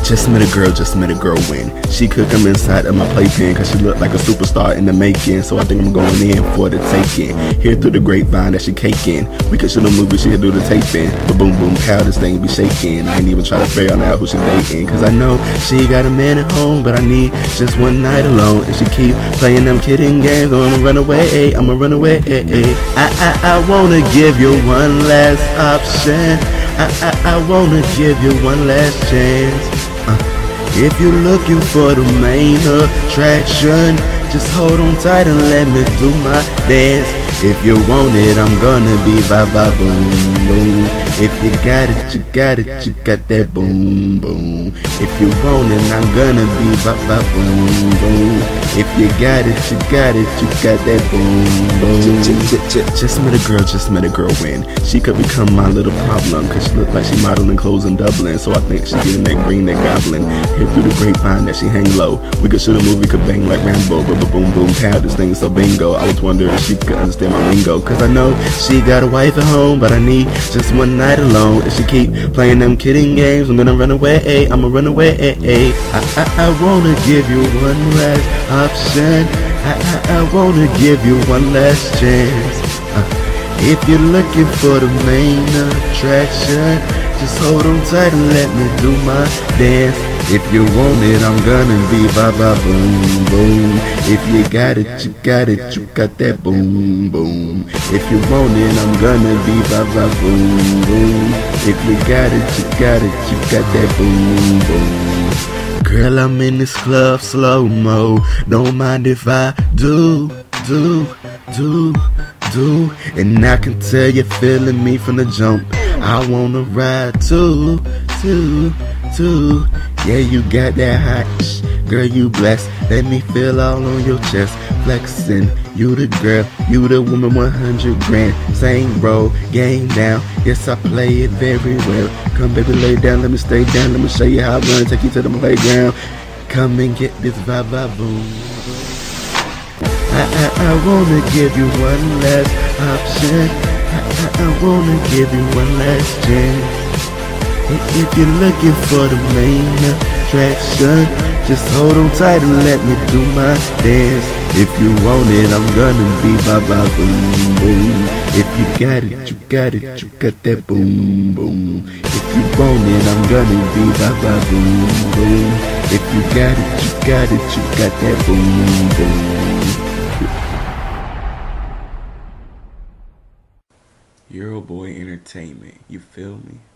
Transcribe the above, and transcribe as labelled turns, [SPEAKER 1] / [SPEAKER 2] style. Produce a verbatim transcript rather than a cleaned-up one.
[SPEAKER 1] Just met a girl, just met a girl when she could come inside of my playpen, cause she looked like a superstar in the making. So I think I'm going in for the taking. Hear through the grapevine that she caking. We could shoot a movie, she'll do the taping. But boom boom pow, this thing be shaking. I ain't even try to figure out who she dating, cause I know she got a man at home, but I need just one night alone. And she keep playing them kidding games. I'ma run away, I'ma run away. I, I, I wanna give you one last option. I, I, I wanna give you one last chance. Uh, if you're looking for the main attraction, just hold on tight and let me do my dance. If you want it, I'm gonna be ba ba boom boom. If you got it, you got it, you got that boom boom. If you want it, I'm gonna be ba ba boom boom. If you got it, you got it, you got that boom boom. Just met a girl, just met a girl when she could become my little problem, cause she look like she modeling clothes in Dublin. So I think she getting that green, that goblin. Hit through the grapevine that she hang low. We could shoot a movie, could bang like Rambo. But boom boom pow, this thing so bingo. I was wondering if she could understand my lingo, cause I know she got a wife at home, but I need just one night alone. If she keep playing them kidding games, I'm gonna run away, I'ma run away. I, I, I wanna give you one last option. I, I, I wanna give you one last chance. uh, If you're looking for the main attraction, just hold on tight and let me do my dance. If you want it, I'm gonna be ba ba boom boom. If you got it, you got it, you got that boom boom. If you want it, I'm gonna be ba ba boom boom. If you got it, you got it, you got that boom boom. Girl, I'm in this club slow-mo. Don't mind if I do, do, do, do. And I can tell you're feeling me from the jump. I wanna ride too, too, too. Yeah, you got that hot sh. Girl, you blessed. Let me feel all on your chest. Flexing, you the girl, you the woman, one hundred grand. Same role, game down. Yes, I play it very well. Come baby, lay down, let me stay down. Let me show you how I run, take you to the playground. Come and get this vibe, vibe, boom. I, I, I wanna give you one last option. I, I, I wanna give you one last chance. If you're looking for the main attraction, just hold on tight and let me do my dance. If you want it, I'm gonna be ba ba boom boom. If you got it, you got it, you got that boom boom. If you want it, I'm gonna be ba ba boom boom. If you got it, you got it, you got that boom boom. Euroboy Entertainment, you feel me?